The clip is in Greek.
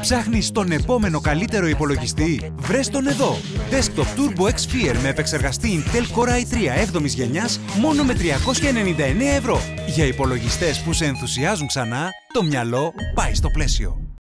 Ψάχνεις τον επόμενο καλύτερο υπολογιστή? Βρες τον εδώ! Desktop Turbo X Sphere με επεξεργαστή Intel Core i3 7ης γενιάς μόνο με 399 ευρώ. Για υπολογιστές που σε ενθουσιάζουν ξανά, το μυαλό πάει στο πλαίσιο.